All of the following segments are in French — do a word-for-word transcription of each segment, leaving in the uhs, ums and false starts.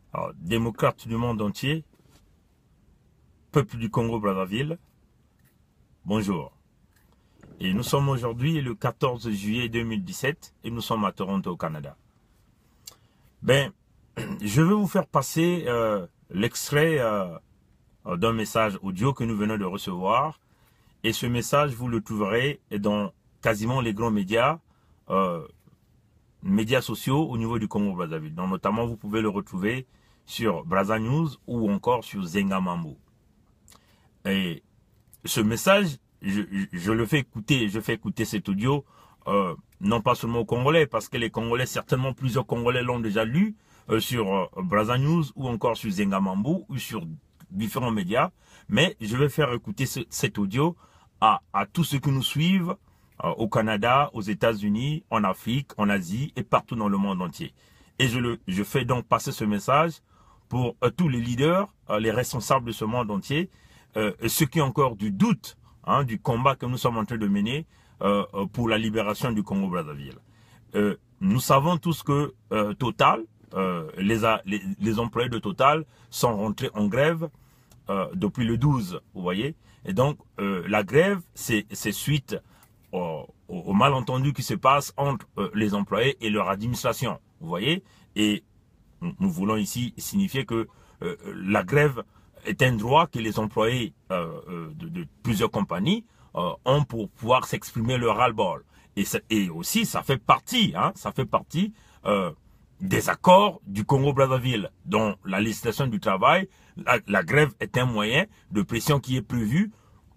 Alors, démocrates du monde entier, peuple du Congo-Brazzaville, bonjour. Et nous sommes aujourd'hui le quatorze juillet deux mille dix-sept et nous sommes à Toronto, au Canada. Ben, je vais vous faire passer euh, l'extrait euh, d'un message audio que nous venons de recevoir. Et ce message, vous le trouverez dans quasiment les grands médias, euh, médias sociaux au niveau du Congo-Brazzaville. Donc, notamment, vous pouvez le retrouver sur Brazza News ou encore sur Zenga Mambo. Et ce message, je, je le fais écouter, je fais écouter cet audio, euh, non pas seulement aux Congolais, parce que les Congolais, certainement plusieurs Congolais l'ont déjà lu euh, sur euh, Brazza News ou encore sur Zenga Mambo ou sur différents médias, mais je vais faire écouter ce, cet audio à, à tous ceux qui nous suivent euh, au Canada, aux États-Unis, en Afrique, en Asie et partout dans le monde entier. Et je, le, je fais donc passer ce message pour euh, tous les leaders, euh, les responsables de ce monde entier, euh, ceux qui ont encore du doute hein, du combat que nous sommes en train de mener euh, pour la libération du Congo-Brazzaville. Euh, nous savons tous que euh, Total, euh, les, les, les employés de Total sont rentrés en grève euh, depuis le douze, vous voyez. Et donc, euh, la grève, c'est suite au, au, au malentendu qui se passe entre euh, les employés et leur administration, vous voyez. Et nous voulons ici signifier que euh, la grève est un droit que les employés euh, de, de plusieurs compagnies euh, ont pour pouvoir s'exprimer leur ras-le-bol. Et, et aussi, ça fait partie, hein, ça fait partie euh, des accords du Congo-Brazzaville, dont la législation du travail, la, la grève est un moyen de pression qui est prévu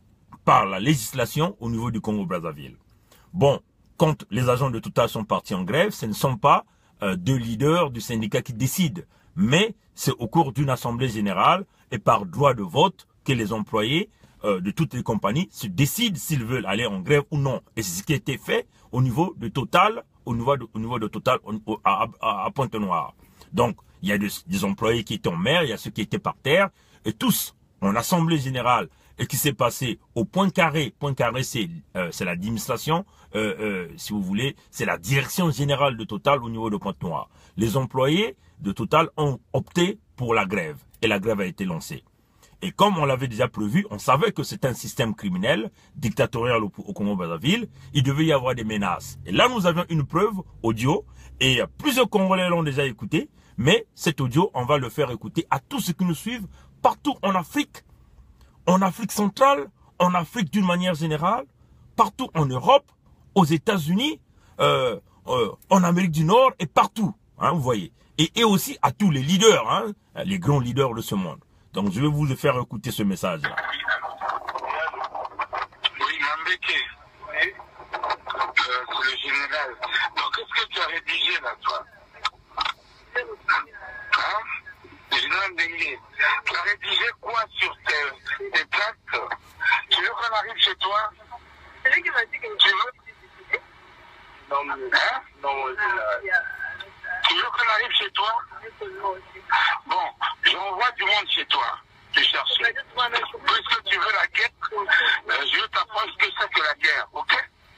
par la législation au niveau du Congo-Brazzaville. Bon, quand les agents de Total sont partis en grève, ce ne sont pas euh, deux leaders du syndicat qui décident, mais c'est au cours d'une assemblée générale et par droit de vote que les employés euh, de toutes les compagnies se décident s'ils veulent aller en grève ou non. Et c'est ce qui a été fait au niveau de Total, au niveau de, au niveau de Total au, à, à, à Pointe-Noire. Donc, il y a des, des employés qui étaient en mer, il y a ceux qui étaient par terre, et tous, en assemblée générale, et qui s'est passé au point carré. Point carré, c'est euh, l'administration, euh, euh, si vous voulez, c'est la direction générale de Total au niveau de Pointe-Noire. Les employés de Total ont opté pour la grève, et la grève a été lancée. Et comme on l'avait déjà prévu, on savait que c'est un système criminel, dictatorial au, au Congo-Brazzaville, il devait y avoir des menaces. Et là, nous avions une preuve audio, et plusieurs Congolais l'ont déjà écouté, mais cet audio, on va le faire écouter à tous ceux qui nous suivent partout en Afrique, en Afrique centrale, en Afrique d'une manière générale, partout en Europe, aux États-Unis, euh, euh, en Amérique du Nord et partout, hein, vous voyez. Et, et aussi à tous les leaders, hein, les grands leaders de ce monde. Donc je vais vous faire écouter ce message-là. Oui, Mambeke. Oui. Euh, c'est le général. Donc qu'est-ce que tu as rédigé là, toi? Hein? Le général Dengue. Tu as rédigé quoi sur tes, tes plaques? Tu veux qu'on arrive chez toi? C'est lui qui m'a dit que tu veux? Non, mais... Hein? Non, mon général. Tu veux qu'on arrive chez toi? Bon, j'envoie du monde chez toi. Tu cherches. Puisque tu veux la guerre, euh, je veux t'apprendre ce que c'est que la guerre, ok?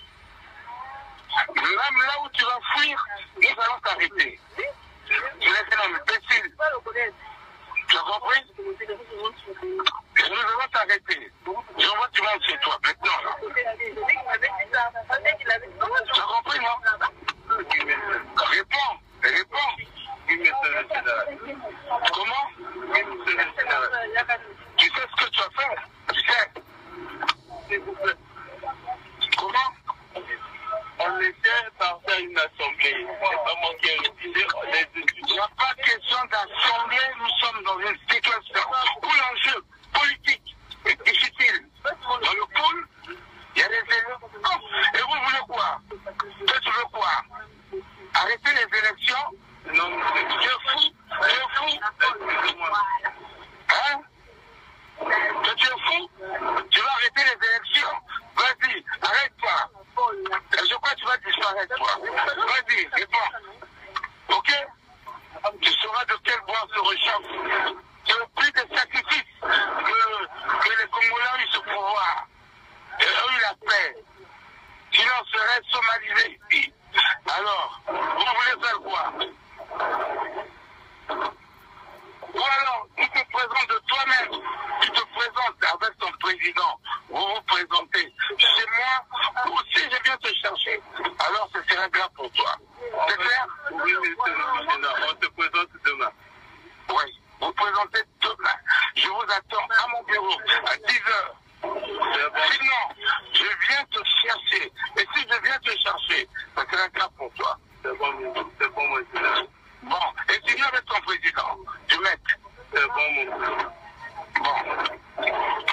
Même là où tu vas fuir, nous allons t'arrêter. Tu es un homme imbécile. Tu as compris? Et nous allons t'arrêter. J'envoie du monde chez toi, maintenant là. Tu as compris, non? Réponds, réponds. Comment? Tu sais ce que tu as fait? Tu sais? Comment? On était par faire une assemblée. C'est pas moi qui ai rédigé. Il n'y a pas question d'assemblée. Nous sommes dans une situation où l'enjeu politique est difficile. Dans le pool, il y a des élus. Et vous voulez quoi? Toi, tu veux quoi? Arrêter les élections? Non, tu es fou. Tu es fou. Hein? Toi, tu es fou. Tu vas arrêter les élections? Vas-y, arrête-toi. Je crois que tu vas disparaître, toi. Vas-y, réponds. Ok? Tu sauras de quel bois se réchauffe. C'est le prix des sacrifices que, que les Congolais ont eu ce pouvoir. Et ont eu la paix. Sinon, on serait somalisé ici. Alors, vous voulez faire quoi? présenter demain. Je vous attends à mon bureau à dix heures. Sinon, je viens te chercher. Et si je viens te chercher, ça sera un cas pour toi. C'est bon, c'est bon, monsieur. Bon, et tu viens avec ton président, du mec. C'est bon, mon frère. Bon.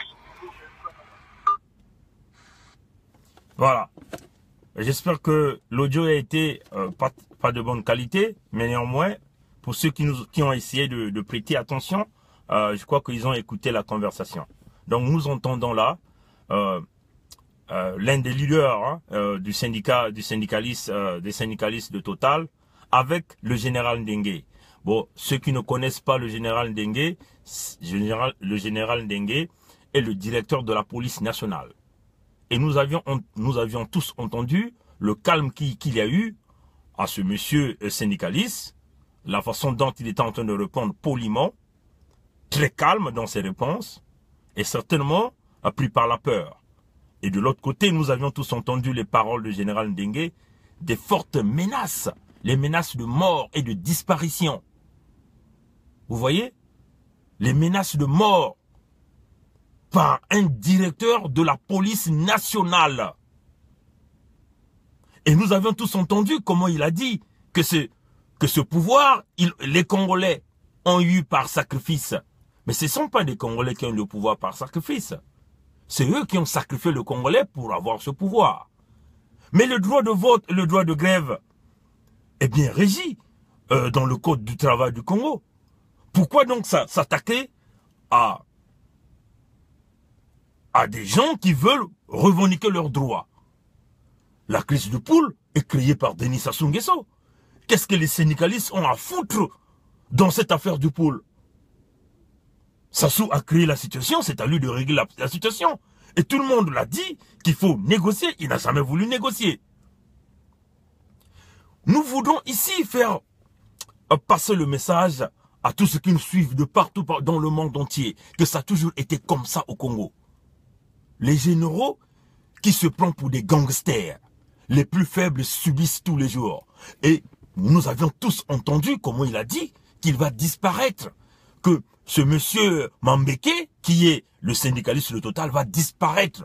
Voilà. J'espère que l'audio a été euh, pas, pas de bonne qualité, mais néanmoins, pour ceux qui, nous, qui ont essayé de, de prêter attention, euh, je crois qu'ils ont écouté la conversation. Donc nous entendons là euh, euh, l'un des leaders hein, euh, du syndicat, du syndicaliste, euh, des syndicalistes de Total, avec le général Ndengue. Bon, ceux qui ne connaissent pas le général Ndengue, général, le général Ndengue est le directeur de la police nationale. Et nous avions, nous avions tous entendu le calme qu'il qu'il y a eu à ce monsieur syndicaliste, la façon dont il était en train de répondre poliment, très calme dans ses réponses, et certainement pris par la peur. Et de l'autre côté, nous avions tous entendu les paroles du général Ndengue, des fortes menaces, les menaces de mort et de disparition. Vous voyez? Les menaces de mort par un directeur de la police nationale. Et nous avions tous entendu comment il a dit que ce, que ce pouvoir, il, les Congolais ont eu par sacrifice. Mais ce ne sont pas des Congolais qui ont eu le pouvoir par sacrifice. C'est eux qui ont sacrifié le Congolais pour avoir ce pouvoir. Mais le droit de vote, le droit de grève, est bien régi euh, dans le Code du travail du Congo. Pourquoi donc s'attaquer à, à des gens qui veulent revendiquer leurs droits? La crise de poule est créée par Denis Sassou Nguesso. Qu'est-ce que les syndicalistes ont à foutre dans cette affaire de poule? Sassou a créé la situation, c'est à lui de régler la, la situation. Et tout le monde l'a dit qu'il faut négocier, il n'a jamais voulu négocier. Nous voudrons ici faire euh, passer le message à tous ceux qui nous suivent de partout dans le monde entier, que ça a toujours été comme ça au Congo. Les généraux qui se prennent pour des gangsters, les plus faibles subissent tous les jours. Et nous avions tous entendu comment il a dit qu'il va disparaître, que ce monsieur Mambeke, qui est le syndicaliste de Total, va disparaître.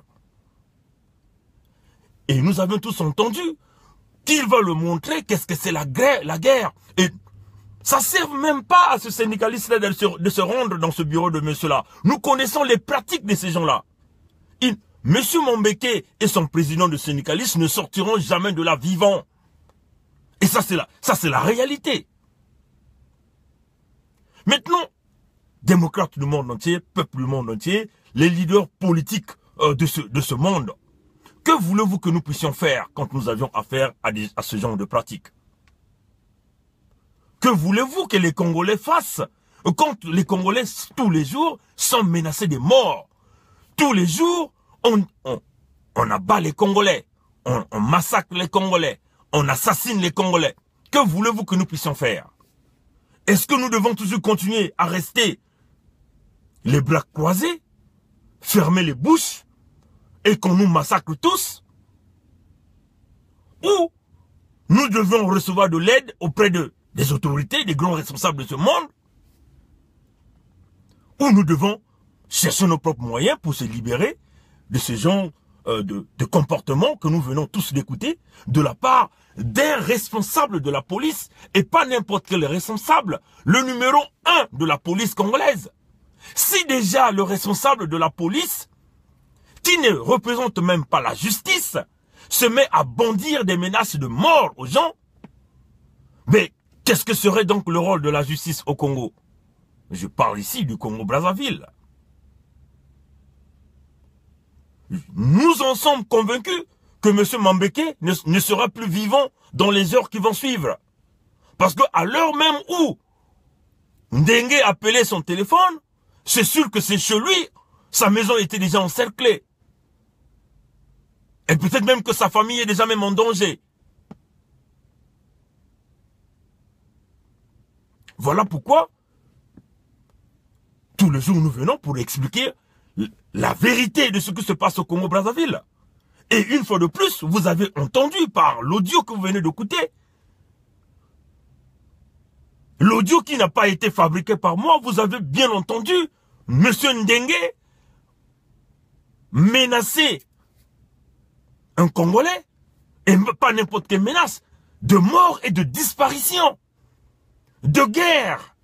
Et nous avions tous entendu qu'il va le montrer qu'est-ce que c'est la guerre, la guerre. Et ça ne sert même pas à ce syndicaliste-là de se, de se rendre dans ce bureau de monsieur-là. Nous connaissons les pratiques de ces gens-là. Monsieur Mambeke et son président de syndicaliste ne sortiront jamais de là vivants. Et ça, c'est la, ça, c'est la réalité. Maintenant, démocrates du monde entier, peuple du monde entier, les leaders politiques euh, de, ce, de ce monde, que voulez-vous que nous puissions faire quand nous avions affaire à, des, à ce genre de pratiques? Que voulez-vous que les Congolais fassent quand les Congolais, tous les jours, sont menacés de mort? Tous les jours, on, on, on abat les Congolais, on, on massacre les Congolais, on assassine les Congolais. Que voulez-vous que nous puissions faire? Est-ce que nous devons toujours continuer à rester les bras croisés, fermer les bouches et qu'on nous massacre tous? Ou nous devons recevoir de l'aide auprès de, des autorités, des grands responsables de ce monde? Ou nous devons chercher nos propres moyens pour se libérer de ce genre euh, de, de comportement que nous venons tous d'écouter de la part d'un responsable de la police, et pas n'importe quel responsable, le numéro un de la police congolaise. Si déjà le responsable de la police, qui ne représente même pas la justice, se met à bondir des menaces de mort aux gens, mais qu'est-ce que serait donc le rôle de la justice au Congo? Je parle ici du Congo-Brazzaville. Nous en sommes convaincus que M. Mambeke ne, ne sera plus vivant dans les heures qui vont suivre. Parce qu'à l'heure même où Ndengue appelait son téléphone, c'est sûr que c'est chez lui, sa maison était déjà encerclée. Et peut-être même que sa famille est déjà même en danger. Voilà pourquoi, tous les jours nous venons pour expliquer la vérité de ce qui se passe au Congo-Brazzaville. Et une fois de plus, vous avez entendu par l'audio que vous venez d'écouter, l'audio audio qui n'a pas été fabriqué par moi, vous avez bien entendu M. Ndengue menacer un Congolais, et pas n'importe quelle menace, de mort et de disparition, de guerre.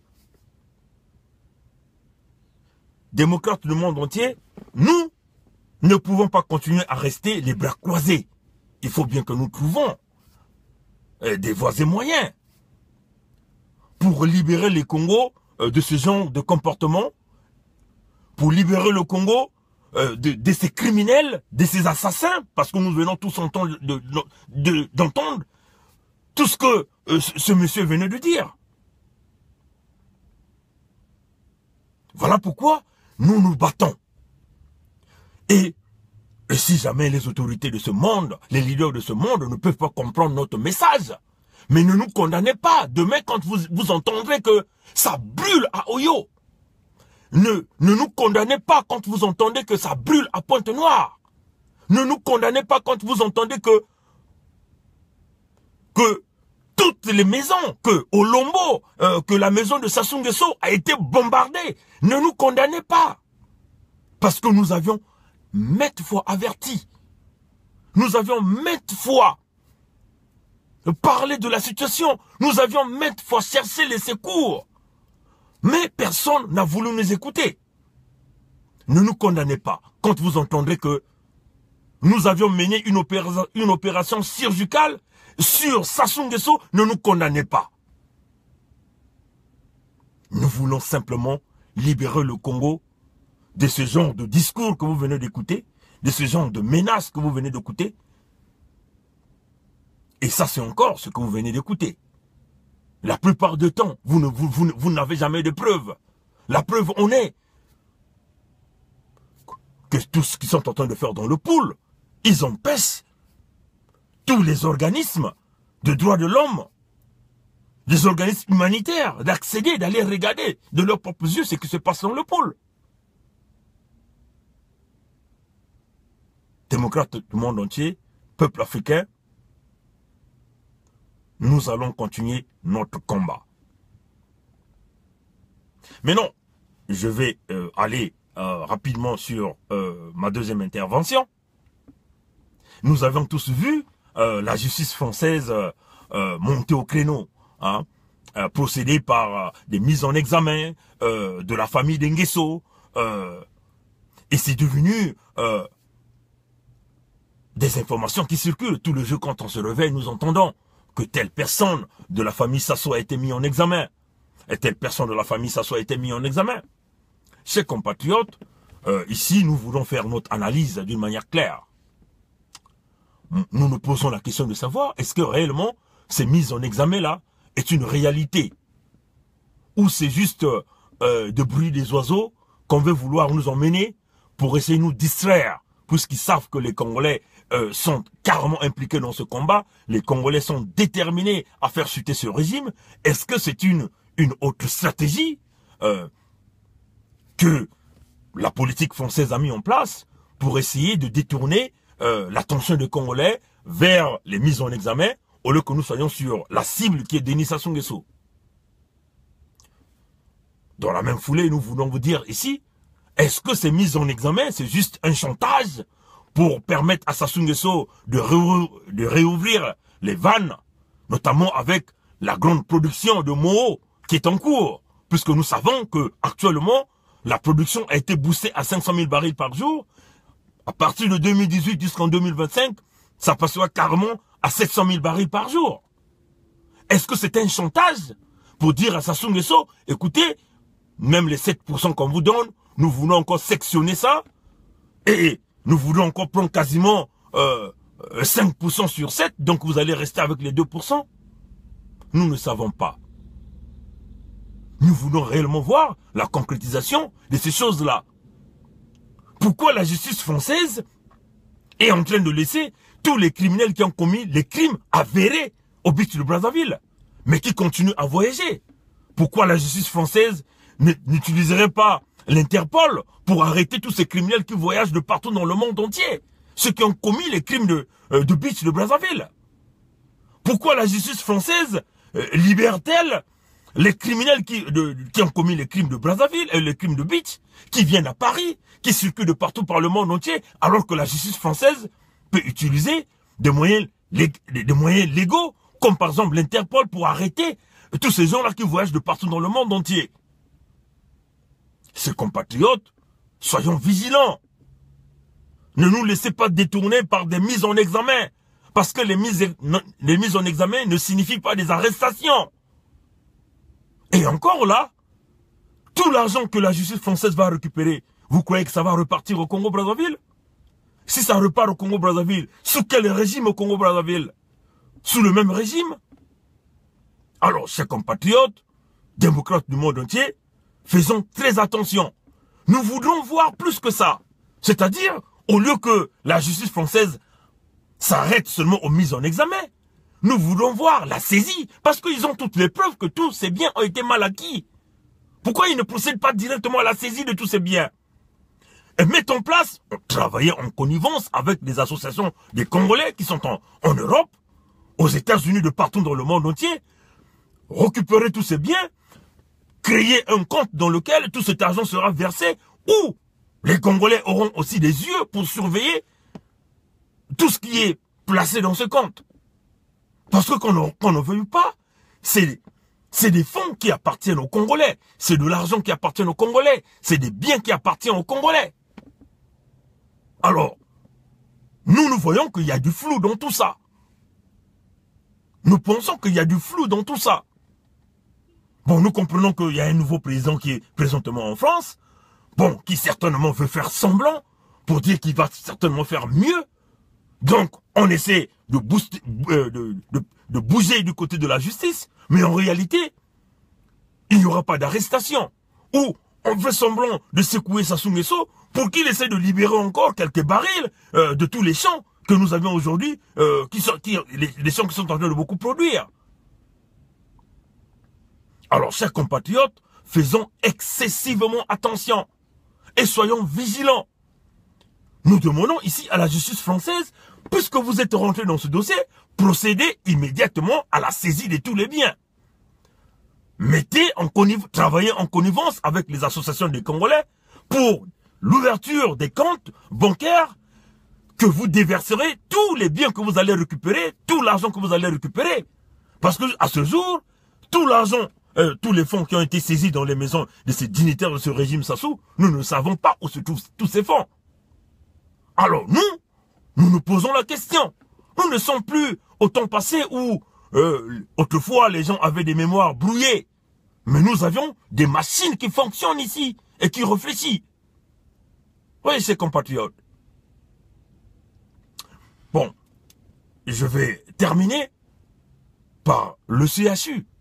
Démocrates du monde entier, nous ne pouvons pas continuer à rester les bras croisés. Il faut bien que nous trouvons euh, des voies et moyens pour libérer les Congos euh, de ce genre de comportement, pour libérer le Congo euh, de, de ces criminels, de ces assassins, parce que nous venons tous entendre de, de, de, d'entendre tout ce que euh, ce, ce monsieur venait de dire. Voilà pourquoi nous nous battons. Et, et si jamais les autorités de ce monde, les leaders de ce monde ne peuvent pas comprendre notre message, mais ne nous condamnez pas. Demain, quand vous, vous entendrez que ça brûle à Oyo, ne, ne nous condamnez pas quand vous entendez que ça brûle à Pointe-Noire. Ne nous condamnez pas quand vous entendez que, que toutes les maisons, que Olombo, euh, que la maison de Sassou Nguesso a été bombardée. Ne nous condamnez pas. Parce que nous avions maintes fois averti. Nous avions maintes fois parlé de la situation. Nous avions maintes fois cherché les secours. Mais personne n'a voulu nous écouter. Ne nous condamnez pas quand vous entendrez que nous avions mené une opération, une opération chirurgicale sur Sassou Nguesso. Ne nous condamnez pas. Nous voulons simplement libérer le Congo de ce genre de discours que vous venez d'écouter, de ce genre de menaces que vous venez d'écouter. Et ça, c'est encore ce que vous venez d'écouter. La plupart du temps, vous ne vous, vous, vous n'avez jamais de preuves. La preuve, on est que tout ce qu'ils sont en train de faire dans le pool, ils empêchent tous les organismes de droits de l'homme, des organismes humanitaires, d'accéder, d'aller regarder de leurs propres yeux ce qui se passe dans le pôle. Démocrates du monde entier, peuple africain, nous allons continuer notre combat. Maintenant, je vais euh, aller euh, rapidement sur euh, ma deuxième intervention. Nous avons tous vu euh, la justice française euh, euh, monter au créneau, hein, euh, procéder par euh, des mises en examen euh, de la famille d'Nguesso, euh, et c'est devenu euh, des informations qui circulent. Tout le jeu, quand on se réveille, nous entendons que telle personne de la famille Sassou a été mise en examen, et telle personne de la famille Sassou a été mise en examen. Chers compatriotes, euh, ici, nous voulons faire notre analyse d'une manière claire. Nous nous posons la question de savoir, est-ce que réellement, ces mises en examen-là est une réalité? Ou c'est juste euh, de bruit des oiseaux qu'on veut vouloir nous emmener pour essayer de nous distraire, puisqu'ils savent que les Congolais euh, sont carrément impliqués dans ce combat, les Congolais sont déterminés à faire chuter ce régime. Est-ce que c'est une, une autre stratégie euh, que la politique française a mis en place pour essayer de détourner euh, l'attention des Congolais vers les mises en examen, au lieu que nous soyons sur la cible qui est Denis Sassou Nguesso? Dans la même foulée, nous voulons vous dire ici, est-ce que ces mises en examen, c'est juste un chantage pour permettre à Sassou Nguesso de, ré de réouvrir les vannes, notamment avec la grande production de Moho qui est en cours, puisque nous savons que actuellement la production a été boostée à cinq cent mille barils par jour. À partir de deux mille dix-huit jusqu'en deux mille vingt-cinq, ça passera carrément à sept cent mille barils par jour. Est-ce que c'est un chantage pour dire à Sassou Nguesso, écoutez, même les sept pour cent qu'on vous donne, nous voulons encore sectionner ça, et nous voulons encore prendre quasiment euh, cinq pour cent sur sept, donc vous allez rester avec les deux pour cent? Nous ne savons pas. Nous voulons réellement voir la concrétisation de ces choses-là. Pourquoi la justice française est en train de laisser tous les criminels qui ont commis les crimes avérés au beach de Brazzaville, mais qui continuent à voyager? Pourquoi la justice française n'utiliserait pas l'Interpol pour arrêter tous ces criminels qui voyagent de partout dans le monde entier, ceux qui ont commis les crimes de, euh, de beach de Brazzaville? Pourquoi la justice française euh, libère-t-elle les criminels qui, de, qui ont commis les crimes de Brazzaville et les crimes de Beach, qui viennent à Paris, qui circulent de partout par le monde entier, alors que la justice française peut utiliser des moyens, des, des moyens légaux, comme par exemple l'Interpol, pour arrêter tous ces gens-là qui voyagent de partout dans le monde entier. Ces compatriotes, soyons vigilants. Ne nous laissez pas détourner par des mises en examen. Parce que les mises, les mises en examen ne signifient pas des arrestations. Et encore là, tout l'argent que la justice française va récupérer, vous croyez que ça va repartir au Congo-Brazzaville? Si ça repart au Congo-Brazzaville, sous quel régime au Congo-Brazzaville? Sous le même régime? Alors, chers compatriotes, démocrates du monde entier, faisons très attention. Nous voudrons voir plus que ça. C'est-à-dire, au lieu que la justice française s'arrête seulement aux mises en examen, nous voulons voir la saisie, parce qu'ils ont toutes les preuves que tous ces biens ont été mal acquis. Pourquoi ils ne procèdent pas directement à la saisie de tous ces biens? Et mettre en place, travailler en connivence avec les associations des Congolais qui sont en, en Europe, aux États-Unis, de partout dans le monde entier, récupérer tous ces biens, créer un compte dans lequel tout cet argent sera versé, où les Congolais auront aussi des yeux pour surveiller tout ce qui est placé dans ce compte. Parce que qu'on ne veuille pas, c'est des fonds qui appartiennent aux Congolais, c'est de l'argent qui appartient aux Congolais, c'est des biens qui appartiennent aux Congolais. Alors, nous, nous voyons qu'il y a du flou dans tout ça. Nous pensons qu'il y a du flou dans tout ça. Bon, nous comprenons qu'il y a un nouveau président qui est présentement en France, bon, qui certainement veut faire semblant, pour dire qu'il va certainement faire mieux. Donc, on essaie de, booster, euh, de, de, de bouger du côté de la justice, mais en réalité, il n'y aura pas d'arrestation. Ou on fait semblant de secouer Sassou Nguesso pour qu'il essaie de libérer encore quelques barils euh, de tous les champs que nous avions aujourd'hui, euh, qui sont, qui, les, les champs qui sont en train de beaucoup produire. Alors, chers compatriotes, faisons excessivement attention et soyons vigilants. Nous demandons ici à la justice française, puisque vous êtes rentré dans ce dossier, procédez immédiatement à la saisie de tous les biens. Mettez en conniv- travaillez en connivence avec les associations des Congolais pour l'ouverture des comptes bancaires que vous déverserez tous les biens que vous allez récupérer, tout l'argent que vous allez récupérer. Parce que à ce jour, tout l'argent, euh, tous les fonds qui ont été saisis dans les maisons de ces dignitaires de ce régime Sassou, nous ne savons pas où se trouvent tous ces fonds. Alors nous, nous nous posons la question. Nous ne sommes plus au temps passé où euh, autrefois les gens avaient des mémoires brouillées. Mais nous avions des machines qui fonctionnent ici et qui réfléchissent. Oui, ces compatriotes. Bon, je vais terminer par le C H U.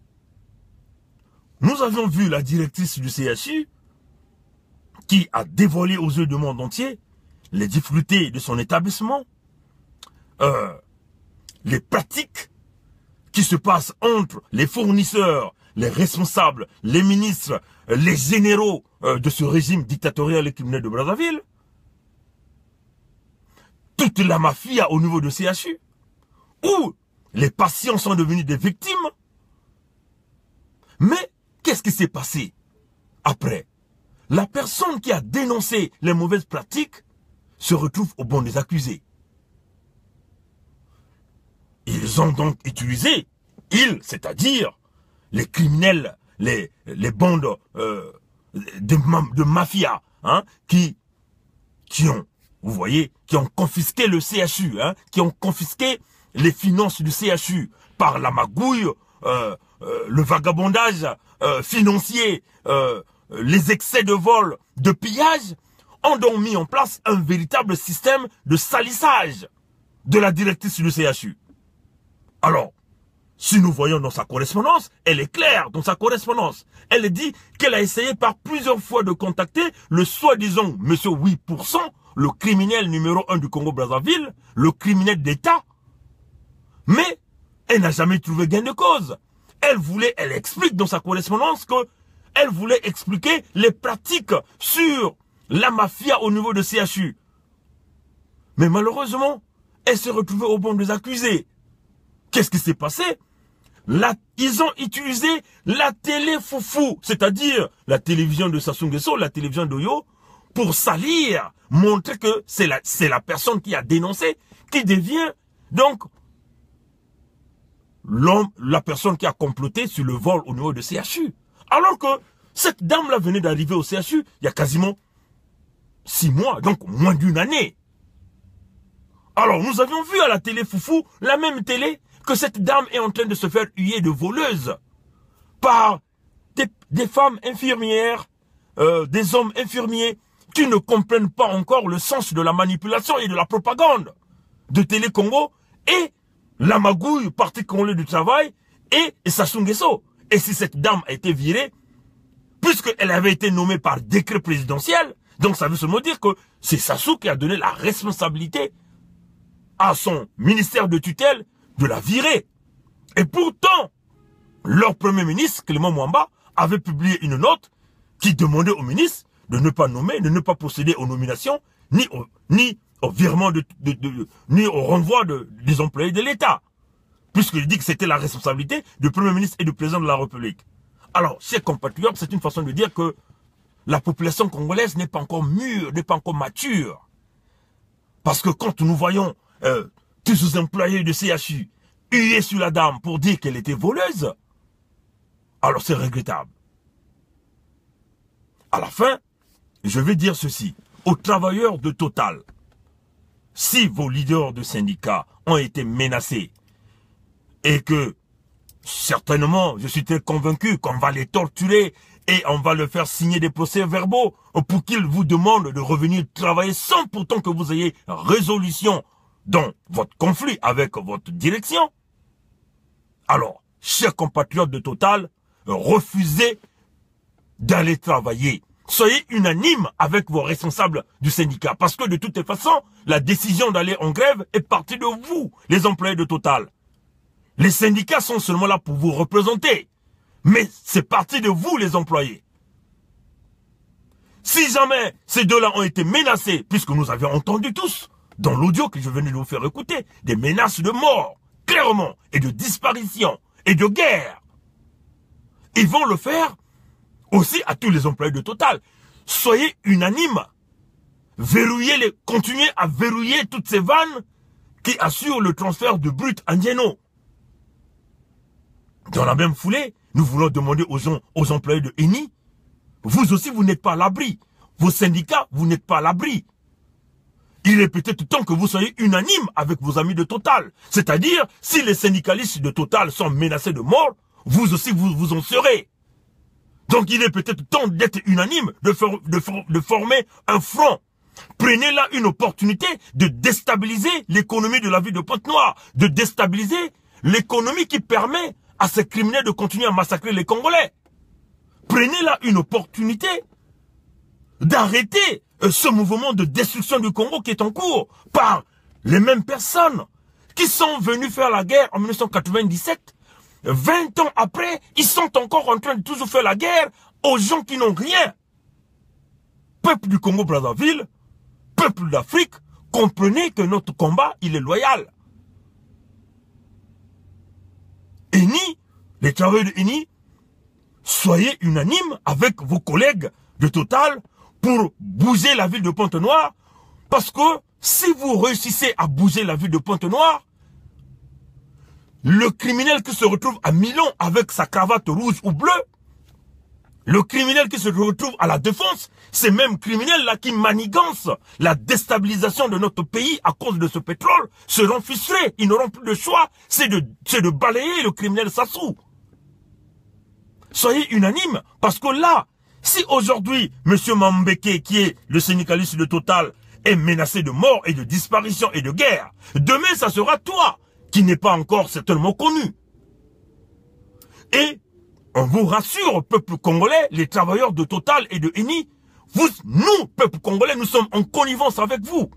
Nous avions vu la directrice du C H U qui a dévoilé aux yeux du monde entier les difficultés de son établissement, euh, les pratiques qui se passent entre les fournisseurs, les responsables, les ministres, les généraux euh, de ce régime dictatorial et criminel de Brazzaville, toute la mafia au niveau du C H U, où les patients sont devenus des victimes. Mais qu'est-ce qui s'est passé après? La personne qui a dénoncé les mauvaises pratiques se retrouve au banc des accusés. Ils ont donc utilisé, ils, c'est-à-dire les criminels, les, les bandes euh, de, de mafia, hein, qui, qui ont, vous voyez, qui ont confisqué le C H U, hein, qui ont confisqué les finances du C H U par la magouille, euh, euh, le vagabondage euh, financier, euh, les excès de vol, de pillage, ont donc mis en place un véritable système de salissage de la directrice du C H U. Alors, si nous voyons dans sa correspondance, elle est claire dans sa correspondance. Elle dit qu'elle a essayé par plusieurs fois de contacter le soi-disant monsieur huit pour cent, le criminel numéro un du Congo-Brazzaville, le criminel d'État. Mais elle n'a jamais trouvé gain de cause. Elle voulait, elle explique dans sa correspondance que elle voulait expliquer les pratiques sur la mafia au niveau de C H U. Mais malheureusement, elle s'est retrouvée au banc des accusés. Qu'est-ce qui s'est passé? la, ils ont utilisé la télé foufou, c'est-à-dire la télévision de Sassou Nguesso, la télévision d'Oyo, pour salir, montrer que c'est la, c'est la personne qui a dénoncé, qui devient donc l'homme, la personne qui a comploté sur le vol au niveau de C H U. Alors que cette dame-là venait d'arriver au C H U il y a quasiment six mois, donc moins d'une année. Alors nous avions vu à la télé foufou, la même télé, que cette dame est en train de se faire huer de voleuse par des, des femmes infirmières, euh, des hommes infirmiers qui ne comprennent pas encore le sens de la manipulation et de la propagande de Télé Congo et la magouille Parti congolais du travail et, et Sassou Nguesso. Et si cette dame a été virée, puisqu'elle avait été nommée par décret présidentiel, donc ça veut seulement dire que c'est Sassou qui a donné la responsabilité à son ministère de tutelle de la virer. Et pourtant, leur premier ministre, Clément Mwamba, avait publié une note qui demandait au ministre de ne pas nommer, de ne pas procéder aux nominations, ni au, ni au virement, de, de, de, de, ni au renvoi de, des employés de l'État. Puisqu'il dit que c'était la responsabilité du premier ministre et du président de la République. Alors, chers compatriotes, c'est une façon de dire que la population congolaise n'est pas encore mûre, n'est pas encore mature. Parce que quand nous voyons euh, tous ces employés de C H U huer sur la dame pour dire qu'elle était voleuse, alors c'est regrettable. À la fin, je vais dire ceci. Aux travailleurs de Total, si vos leaders de syndicats ont été menacés et que, certainement, je suis très convaincu qu'on va les torturer et on va leur faire signer des procès-verbaux pour qu'ils vous demandent de revenir travailler sans pourtant que vous ayez résolution dans votre conflit avec votre direction. Alors, chers compatriotes de Total, refusez d'aller travailler. Soyez unanimes avec vos responsables du syndicat. Parce que de toute façon, la décision d'aller en grève est partie de vous, les employés de Total. Les syndicats sont seulement là pour vous représenter. Mais c'est parti de vous, les employés. Si jamais ces deux-là ont été menacés, puisque nous avions entendu tous, dans l'audio que je venais de vous faire écouter, des menaces de mort, clairement, et de disparition, et de guerre. Ils vont le faire aussi à tous les employés de Total. Soyez unanimes. Verrouillez les, continuez à verrouiller toutes ces vannes qui assurent le transfert de brut indienno. Dans la même foulée, nous voulons demander aux gens, aux employés de Eni, vous aussi vous n'êtes pas à l'abri. Vos syndicats, vous n'êtes pas à l'abri. Il est peut-être temps que vous soyez unanimes avec vos amis de Total. C'est-à-dire, si les syndicalistes de Total sont menacés de mort, vous aussi vous, vous en serez. Donc il est peut-être temps d'être unanime, de, for de, for de former un front. Prenez là une opportunité de déstabiliser l'économie de la ville de Pointe-Noire, de déstabiliser l'économie qui permet à ces criminels de continuer à massacrer les Congolais. Prenez là une opportunité d'arrêter ce mouvement de destruction du Congo qui est en cours par les mêmes personnes qui sont venues faire la guerre en mille neuf cent quatre-vingt-dix-sept. vingt ans après, ils sont encore en train de toujours faire la guerre aux gens qui n'ont rien. Peuple du Congo-Brazzaville, peuple d'Afrique, comprenez que notre combat, il est loyal. Eni, les travailleurs de Eni, soyez unanimes avec vos collègues de Total pour bouger la ville de Pointe-Noire, parce que si vous réussissez à bouger la ville de Pointe-Noire, le criminel qui se retrouve à Milan avec sa cravate rouge ou bleue, le criminel qui se retrouve à la défense, ces mêmes criminels-là qui manigancent la déstabilisation de notre pays à cause de ce pétrole, seront frustrés. Ils n'auront plus de choix. C'est de, c'est de balayer le criminel Sassou. Soyez unanimes, parce que là, si aujourd'hui, M. Mambeke, qui est le syndicaliste de Total, est menacé de mort et de disparition et de guerre, demain, ça sera toi, qui n'est pas encore certainement connu. Et on vous rassure, peuple congolais, les travailleurs de Total et de Eni, vous, nous, peuple congolais, nous sommes en connivence avec vous.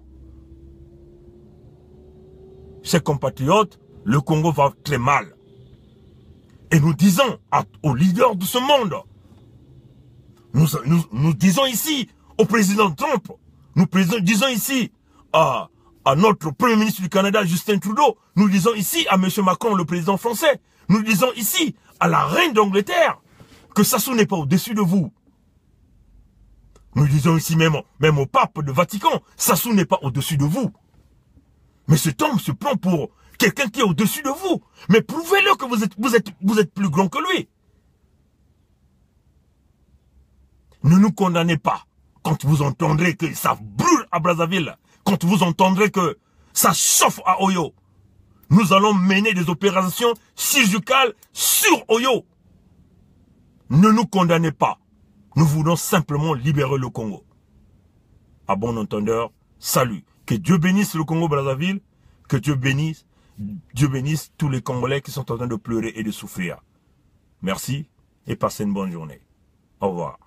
Chers compatriotes, le Congo va très mal. Et nous disons à, aux leaders de ce monde, nous, nous, nous disons ici au président Trump, nous disons ici à, à notre premier ministre du Canada, Justin Trudeau, nous disons ici à M. Macron, le président français, Nous disons ici, à la reine d'Angleterre, que Sassou n'est pas au-dessus de vous. Nous disons ici même, même au pape de Vatican, Sassou n'est pas au-dessus de vous. Mais cet homme se prend pour quelqu'un qui est au-dessus de vous. Mais prouvez-le que vous êtes, vous êtes, vous êtes plus grand que lui. Ne nous condamnez pas quand vous entendrez que ça brûle à Brazzaville, quand vous entendrez que ça chauffe à Oyo. Nous allons mener des opérations chirurgicales sur Oyo. Ne nous condamnez pas. Nous voulons simplement libérer le Congo. À bon entendeur, salut. Que Dieu bénisse le Congo-Brazzaville. Que Dieu bénisse, Dieu bénisse tous les Congolais qui sont en train de pleurer et de souffrir. Merci et passez une bonne journée. Au revoir.